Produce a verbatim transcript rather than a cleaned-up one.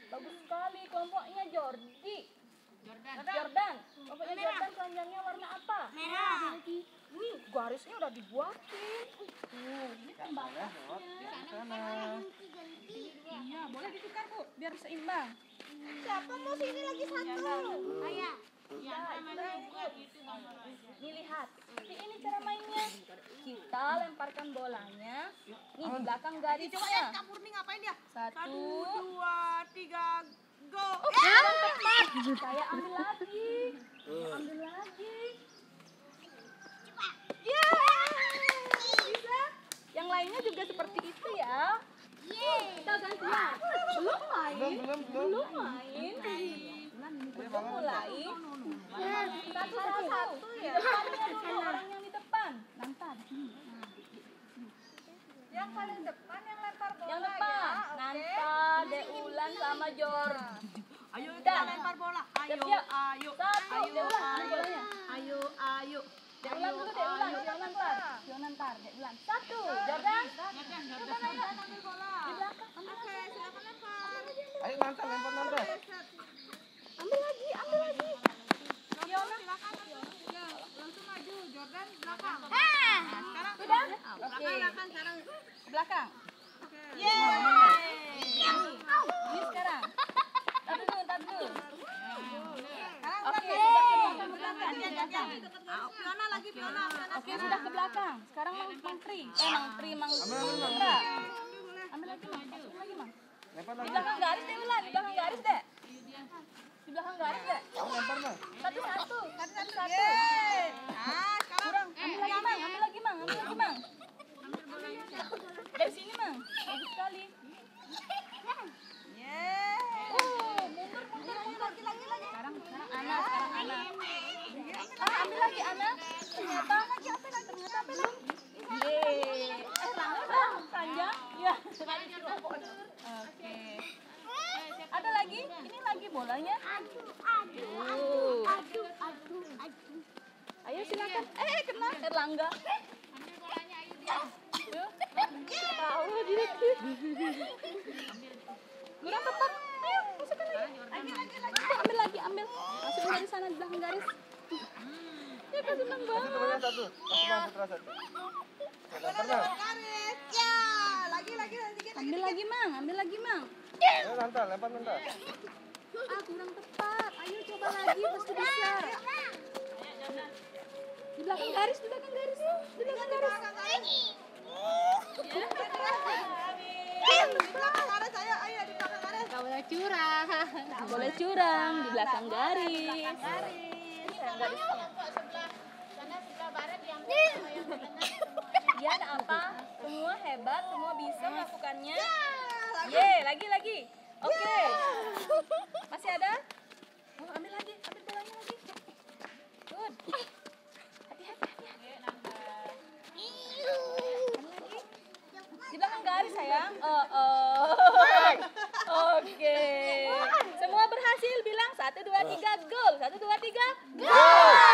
Bagus sekali. Kelompoknya Jordi. Jordan. Jordan. Kelompoknya Jordan keranjangnya warna apa? Merah. Ini garisnya udah dibuatin. Tuh, ini pembatasnya. Sana. Iya, boleh ditukar Bu, biar seimbang. Siapa mau sini lagi satu? Ayah. Ya, nih lihat, Nih, ini cara mainnya. Kita lemparkan bolanya. Nih di belakang garisnya. Kapur nih ngapain dia? Satu, dua, tiga, go. Oh, sekarang tepat. Saya ambil lagi. Ambil lagi. Ya, bisa. Yang lainnya juga seperti itu ya. Kita gantian. Belum main. Belum, belum, belum. Belum main. Belum mulai. Satu-satu ya. Depannya dulu, orang yang di depan. Nanta di sini. Yang paling depan yang lempar bola. Yang depan. Nanta, Deulan sama Jordi. Ayo Dan. kita lempar bola. Ayo, Siap-siap. ayo. Satu, Ayo, Deulan, ambil ayo. bolanya. Ayo, ayo. Deulan dulu, Deulan. Deulan ntar. Deulan ntar, Deulan. Satu, Jordan. Jordan ayo. Ambil bola. Di belakang, ambil Oke, lagi. silakan lempar. Ayo Nanta, lempar Nanta. Ambil lagi, ambil lagi. Fiona, silakan ya, langsung maju. Jordan belakang. Nah, sekarang Sudah? belakang, Oke. belakang sekarang. Belakang. Yeay. Ini sekarang. Tadi dulu, tadi dulu. Sekarang Oke, udah sudah ke yeay. belakang, ke belakang. Gantian, gantian. Ah, Fiona lagi, Fiona. Fiona Oke, sudah ke belakang. Sekarang Mang Mang Tri. Eh, Mang Tri, Mang Ambil, ambil, ambil. Chandra. Ambil lagi, Mang. Masukin lagi, Mang. Lempar Di lagi. belakang garis deh, Ulan. Di belakang garis deh. Di belakang garis deh. Kamu lempar mah. Satu-satu. Satu-satu. Yeay. Nah, sekarang Kurang. Ambil lagi, Mang. Ambil lagi, Mang. Ambil lagi, Mang. Dari sini, Mang. Bagus sekali. yeay. Oh, mundur, mundur, mundur. Lagi, lagi, lagi. Sekarang, sekarang Ana, sekarang Ana. Ah, ambil lagi Ana. Ternyata lagi apa lagi? Ternyata apa lagi? Yeay. Eh, panjang, panjang. Ya. Oke. Ada lagi? Ini lagi bolanya. Tuh. Ayo silakan. Eh, kena Erlangga. Ambil bolanya, ayo dia. Tuh. Tahu dia. Kurang tepat. Ayo, masukkan lagi. Lagi, lagi, lagi. Ambil lagi, ambil. Masukin dari sana di belakang garis. Ya, kau senang Kasih banget. temannya satu. Kasih Bang Putra satu. Lempar mah. Garis. Ya, lagi, lagi, lagi. Ambil lagi, Mang. Ambil lagi, Mang. Ayo Nanta, lempar Nanta. Ah, kurang tepat. Ayo coba lagi, pasti bisa. Di belakang garis, di belakang garis. Di belakang garis. Di belakang garis, ayo, ayo di belakang garis. Gak boleh curang. Gak boleh curang di belakang garis. Garis. Sebelah sana sebelah barat yang sama yang tengah. Ya, ada apa? Semua hebat, semua bisa melakukannya. Ye, lagi lagi. Oke. Masih ada? Oh, ambil lagi, ambil bolanya lagi. Good. Hati-hati, hati-hati. Ambil lagi. Di belakang garis, sayang. Oh, oh. Oke. Semua berhasil bilang satu dua tiga gol. Satu dua tiga gol.